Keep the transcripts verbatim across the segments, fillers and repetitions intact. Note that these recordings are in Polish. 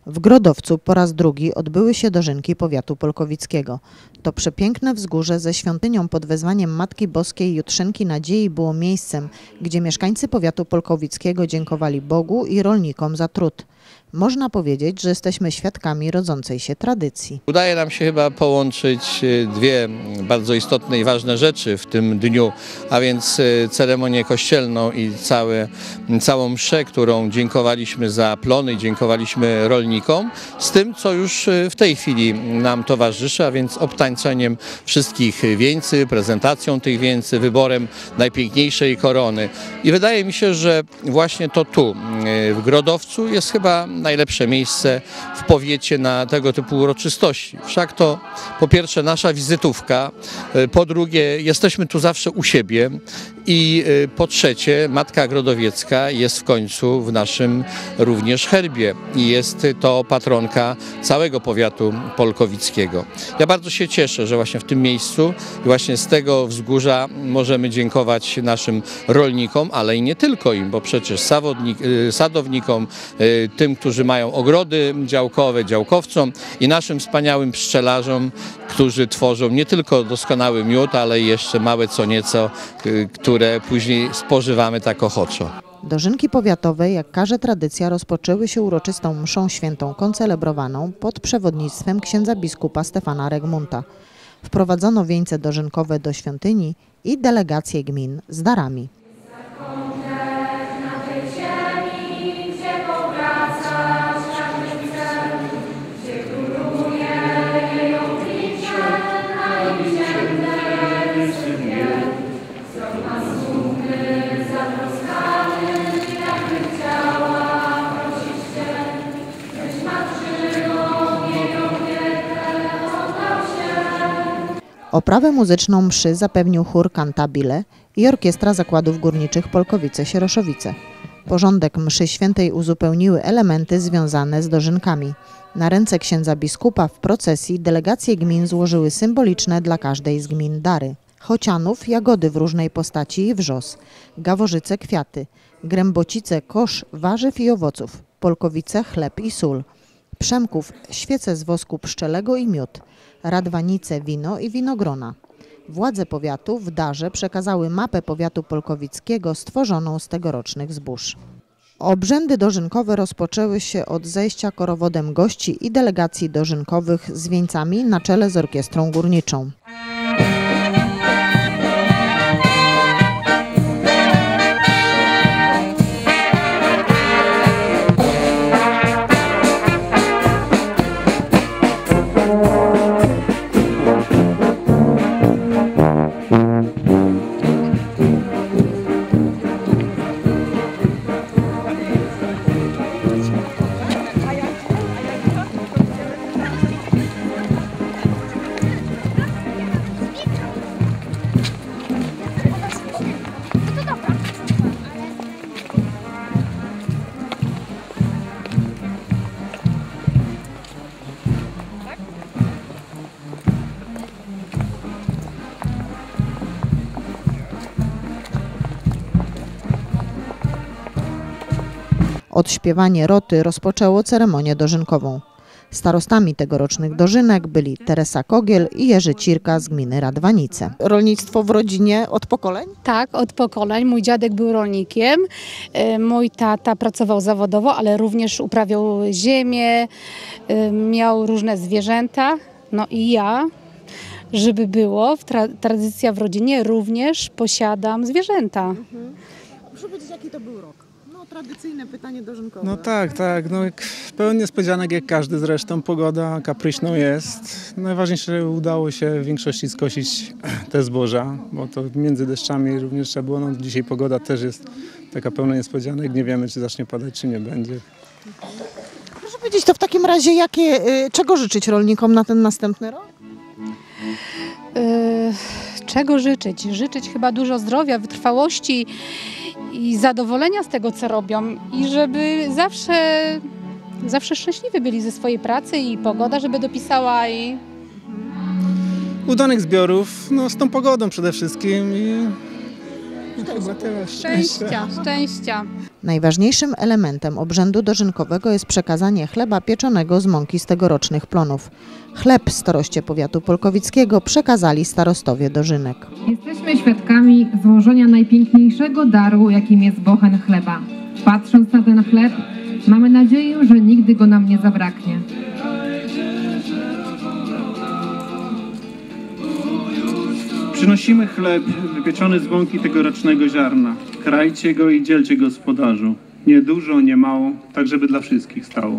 W Grodowcu po raz drugi odbyły się dożynki powiatu polkowickiego. To przepiękne wzgórze ze świątynią pod wezwaniem Matki Boskiej Jutrzynki Nadziei było miejscem, gdzie mieszkańcy powiatu polkowickiego dziękowali Bogu i rolnikom za trud. Można powiedzieć, że jesteśmy świadkami rodzącej się tradycji. Udaje nam się chyba połączyć dwie bardzo istotne i ważne rzeczy w tym dniu, a więc ceremonię kościelną i całe, całą mszę, którą dziękowaliśmy za plony, dziękowaliśmy rolnikom, z tym, co już w tej chwili nam towarzyszy, a więc obtańczeniem wszystkich wieńcy, prezentacją tych wieńcy, wyborem najpiękniejszej korony. I wydaje mi się, że właśnie to tu, w Grodowcu, jest chyba najlepsze miejsce w powiecie na tego typu uroczystości. Wszak to po pierwsze nasza wizytówka, po drugie jesteśmy tu zawsze u siebie i po trzecie Matka Grodowiecka jest w końcu w naszym również herbie i jest to patronka całego powiatu polkowickiego. Ja bardzo się cieszę, że właśnie w tym miejscu i właśnie z tego wzgórza możemy dziękować naszym rolnikom, ale i nie tylko im, bo przecież sadownikom, tym, którzy mają ogrody działkowe, działkowcom i naszym wspaniałym pszczelarzom, którzy tworzą nie tylko doskonały miód, ale i jeszcze małe co nieco, które później spożywamy tak ochoczo. Dożynki powiatowe, jak każe tradycja, rozpoczęły się uroczystą mszą świętą koncelebrowaną pod przewodnictwem księdza biskupa Stefana Regmunta. Wprowadzono wieńce dożynkowe do świątyni i delegacje gmin z darami. Oprawę muzyczną mszy zapewnił chór Cantabile i Orkiestra Zakładów Górniczych Polkowice-Sieroszowice. Porządek mszy świętej uzupełniły elementy związane z dożynkami. Na ręce księdza biskupa w procesji delegacje gmin złożyły symboliczne dla każdej z gmin dary. Chocianów jagody w różnej postaci i wrzos, Gaworzyce kwiaty, Grębocice kosz warzyw i owoców, Polkowice chleb i sól, Przemków świece z wosku pszczelego i miód, Radwanice wino i winogrona. Władze powiatu w darze przekazały mapę powiatu polkowickiego stworzoną z tegorocznych zbóż. Obrzędy dożynkowe rozpoczęły się od zejścia korowodem gości i delegacji dożynkowych z wieńcami na czele z orkiestrą górniczą. Odśpiewanie roty rozpoczęło ceremonię dożynkową. Starostami tegorocznych dożynek byli Teresa Kogiel i Jerzy Cirka z gminy Radwanice. Rolnictwo w rodzinie od pokoleń? Tak, od pokoleń. Mój dziadek był rolnikiem, mój tata pracował zawodowo, ale również uprawiał ziemię, miał różne zwierzęta. No i ja, żeby było, tra tradycja w rodzinie, również posiadam zwierzęta. Mhm. Proszę powiedzieć, jaki to był rok? No, tradycyjne pytanie dożynkowe. No tak, tak. No, pełen niespodzianek jak każdy zresztą. Pogoda kapryśną jest. Najważniejsze, że udało się w większości skosić te zboża, bo to między deszczami również trzeba było. No, dzisiaj pogoda też jest taka pełna niespodzianek. Nie wiemy, czy zacznie padać, czy nie będzie. Proszę powiedzieć, to w takim razie jakie, czego życzyć rolnikom na ten następny rok? Yy, czego życzyć? Życzyć chyba dużo zdrowia, wytrwałości i zadowolenia z tego, co robią i żeby zawsze, zawsze szczęśliwi byli ze swojej pracy i pogoda, żeby dopisała i... Udanych zbiorów, no z tą pogodą przede wszystkim i chyba tyle. Szczęścia, szczęścia. Najważniejszym elementem obrzędu dożynkowego jest przekazanie chleba pieczonego z mąki z tegorocznych plonów. Chleb staroście powiatu polkowickiego przekazali starostowie dożynek. Jesteśmy świadkami złożenia najpiękniejszego daru, jakim jest bochen chleba. Patrząc na ten chleb, mamy nadzieję, że nigdy go nam nie zabraknie. Przynosimy chleb wypieczony z mąki tegorocznego ziarna. Krajcie go i dzielcie gospodarzu. Nie dużo, nie mało, tak żeby dla wszystkich stało.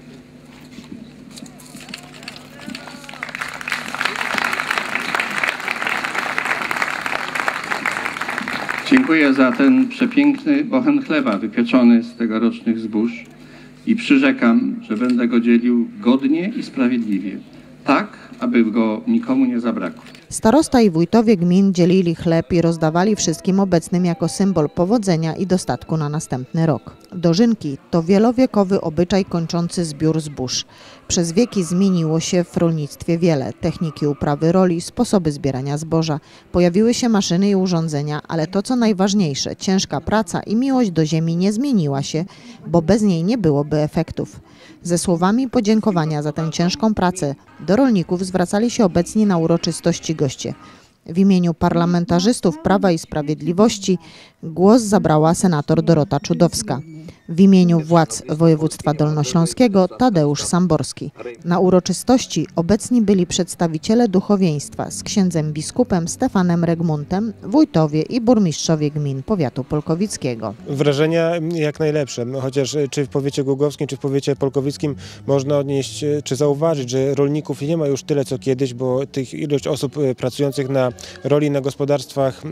Dziękuję za ten przepiękny bochen chleba wypieczony z tegorocznych zbóż i przyrzekam, że będę go dzielił godnie i sprawiedliwie, tak, aby go nikomu nie zabrakło. Starosta i wójtowie gmin dzielili chleb i rozdawali wszystkim obecnym jako symbol powodzenia i dostatku na następny rok. Dożynki to wielowiekowy obyczaj kończący zbiór zbóż. Przez wieki zmieniło się w rolnictwie wiele. Techniki uprawy roli, sposoby zbierania zboża. Pojawiły się maszyny i urządzenia, ale to co najważniejsze, ciężka praca i miłość do ziemi nie zmieniła się, bo bez niej nie byłoby efektów. Ze słowami podziękowania za tę ciężką pracę do rolników zwracali się obecni na uroczystości goście. W imieniu parlamentarzystów Prawa i Sprawiedliwości głos zabrała senator Dorota Czudowska. W imieniu władz województwa dolnośląskiego Tadeusz Samborski. Na uroczystości obecni byli przedstawiciele duchowieństwa z księdzem biskupem Stefanem Regmuntem, wójtowie i burmistrzowie gmin powiatu polkowickiego. Wrażenia jak najlepsze, chociaż czy w powiecie głogowskim, czy w powiecie polkowickim można odnieść, czy zauważyć, że rolników nie ma już tyle co kiedyś, bo tych ilość osób pracujących na roli na gospodarstwach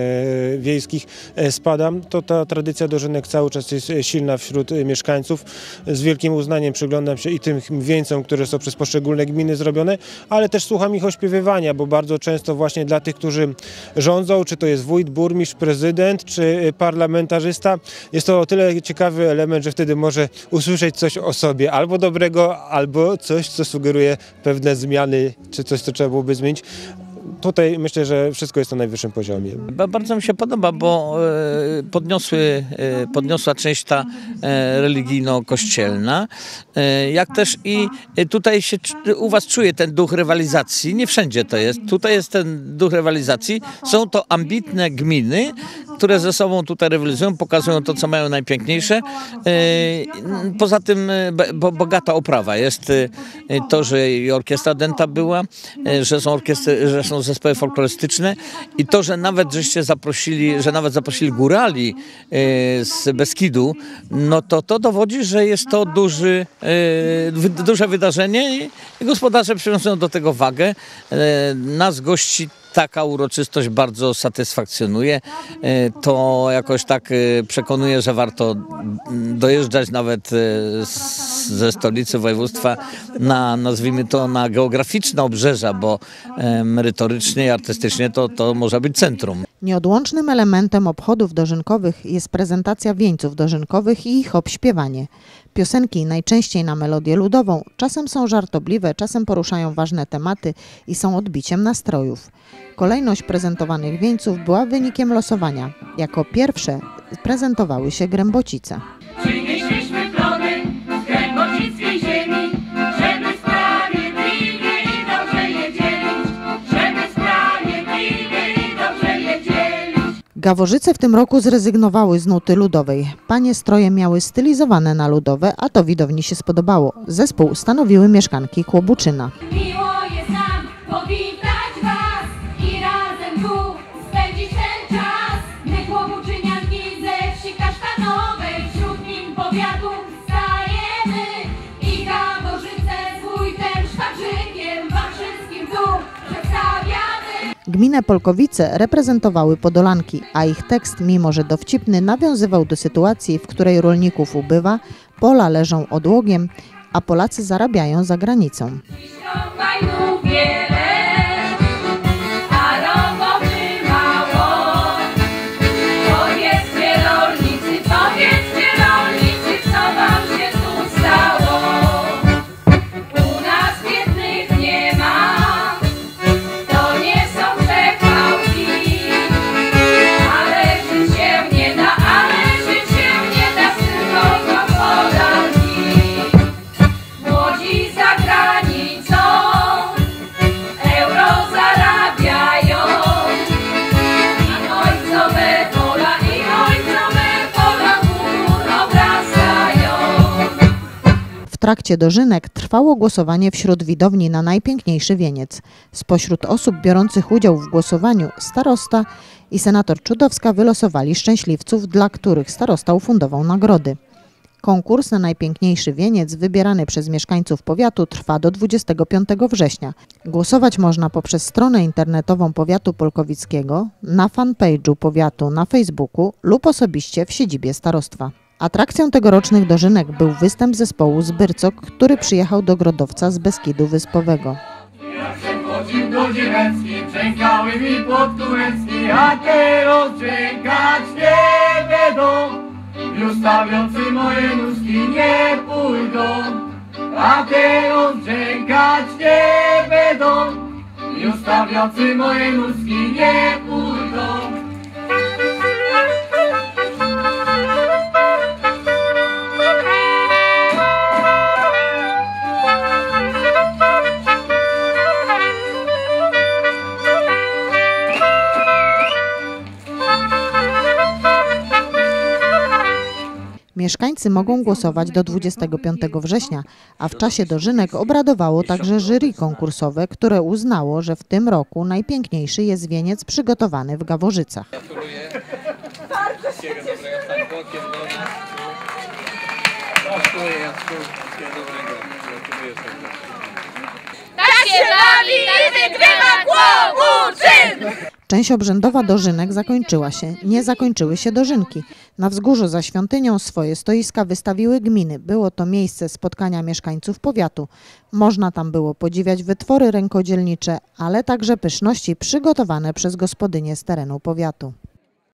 e, wiejskich e, spada, to ta tradycja dożynek cały czas jest silna wśród mieszkańców. Z wielkim uznaniem przyglądam się i tym wieńcom, które są przez poszczególne gminy zrobione, ale też słucham ich ośpiewywania, bo bardzo często właśnie dla tych, którzy rządzą, czy to jest wójt, burmistrz, prezydent, czy parlamentarzysta, jest to o tyle ciekawy element, że wtedy może usłyszeć coś o sobie, albo dobrego, albo coś, co sugeruje pewne zmiany, czy coś, co trzeba byłoby zmienić. Tutaj myślę, że wszystko jest na najwyższym poziomie. Bardzo mi się podoba, bo podniosły, podniosła część ta religijno-kościelna, jak też i tutaj się u was czuje ten duch rywalizacji. Nie wszędzie to jest. Tutaj jest ten duch rywalizacji. Są to ambitne gminy, które ze sobą tutaj rywalizują, pokazują to, co mają najpiękniejsze. Poza tym bo, bogata oprawa. Jest to, że i orkiestra dęta była, że są orkiestry, że są zespoły folklorystyczne i to, że nawet żeście zaprosili, że nawet zaprosili górali z Beskidu, no to to dowodzi, że jest to duży, duże wydarzenie i gospodarze przywiązują do tego wagę. Nas gości taka uroczystość bardzo satysfakcjonuje. To jakoś tak przekonuje, że warto dojeżdżać nawet ze stolicy województwa na, nazwijmy to, na geograficzne obrzeża, bo merytorycznie i artystycznie to, to może być centrum. Nieodłącznym elementem obchodów dożynkowych jest prezentacja wieńców dożynkowych i ich obśpiewanie. Piosenki najczęściej na melodię ludową, czasem są żartobliwe, czasem poruszają ważne tematy i są odbiciem nastrojów. Kolejność prezentowanych wieńców była wynikiem losowania. Jako pierwsze prezentowały się Grębocice. Przynieśliśmy plony z grębocickiej ziemi, żeby sprawiedliwie i dobrze je dzielić, żeby sprawiedliwie i dobrze je dzielić. Gaworzyce w tym roku zrezygnowały z nuty ludowej. Panie stroje miały stylizowane na ludowe, a to widowni się spodobało. Zespół stanowiły mieszkanki Kłobuczyna. Miło jest nam powitać was i razem tu spędzić ten czas. My Kłobuczynianki ze wsi kasztanowej, wśród nim powiatu stajemy i Gaworzyce z wójtem Szwagrzykiem wam wszystkim tu przedstawiamy. Gminę Polkowice reprezentowały Podolanki, a ich tekst, mimo że dowcipny, nawiązywał do sytuacji, w której rolników ubywa, pola leżą odłogiem, a Polacy zarabiają za granicą. Fajnów wiele, a roboty mało. Powiedzcie rolnicy, powiedzcie rolnicy, co wam się tu stało. U nas biednych nie ma, to nie są przepałki, ale żyć się nie da, ale żyć się nie da trakcie dożynek trwało głosowanie wśród widowni na najpiękniejszy wieniec. Spośród osób biorących udział w głosowaniu starosta i senator Czudowska wylosowali szczęśliwców, dla których starosta ufundował nagrody. Konkurs na najpiękniejszy wieniec wybierany przez mieszkańców powiatu trwa do dwudziestego piątego września. Głosować można poprzez stronę internetową powiatu polkowickiego, na fanpage'u powiatu na Facebooku lub osobiście w siedzibie starostwa. Atrakcją tegorocznych dożynek był występ zespołu z Byrcok, który przyjechał do Grodowca z Beskidu Wyspowego. Jak się wchodził do Dzielecki, brzękały mi podkułecki, a teraz brzękać nie będą. Już stawiący moje nóżki nie pójdą, a teraz brzękać nie będą. Już stawiący moje nóżki nie pójdą. Mieszkańcy mogą głosować do dwudziestego piątego września, a w czasie dożynek obradowało także jury konkursowe, które uznało, że w tym roku najpiękniejszy jest wieniec przygotowany w Gaworzycach. Tak się bawi i wygrywa Głowuczyn! Część obrzędowa dożynek zakończyła się. Nie zakończyły się dożynki. Na wzgórzu za świątynią swoje stoiska wystawiły gminy. Było to miejsce spotkania mieszkańców powiatu. Można tam było podziwiać wytwory rękodzielnicze, ale także pyszności przygotowane przez gospodynie z terenu powiatu.